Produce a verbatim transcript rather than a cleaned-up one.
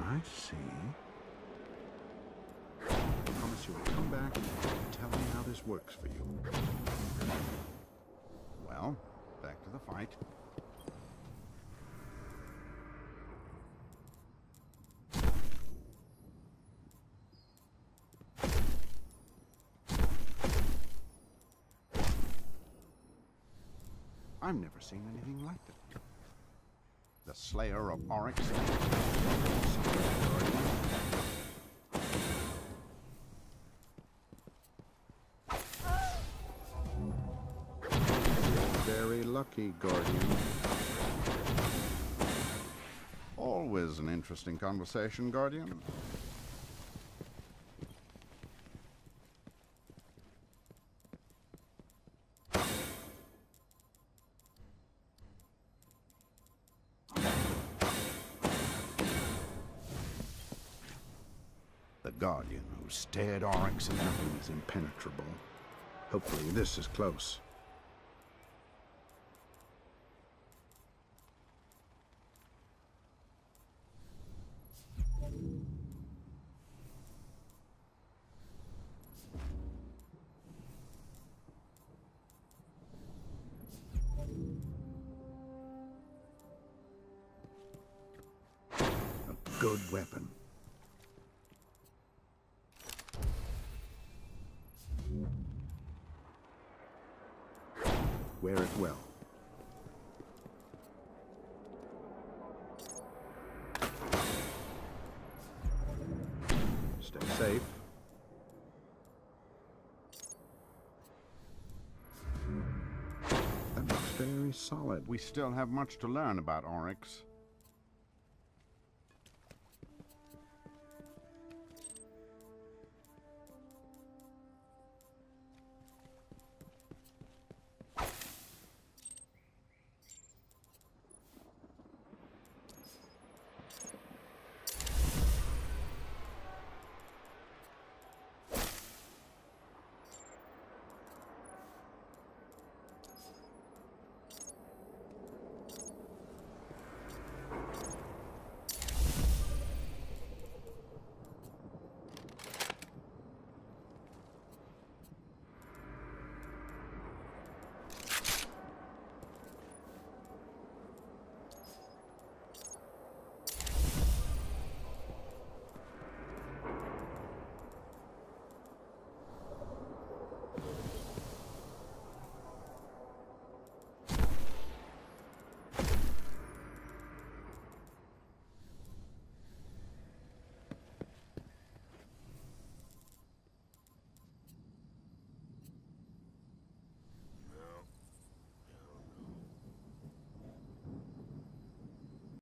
I see. I promise you'll come back and tell me how this works for you. Well, back to the fight. I've never seen anything like that. The Slayer of Oryx. Very lucky, Guardian. Always an interesting conversation, Guardian. The Guardian who stared Oryx and nothing's impenetrable. Hopefully this is close. A good weapon. Wear it well. Stay safe. That looks very solid. We still have much to learn about Oryx.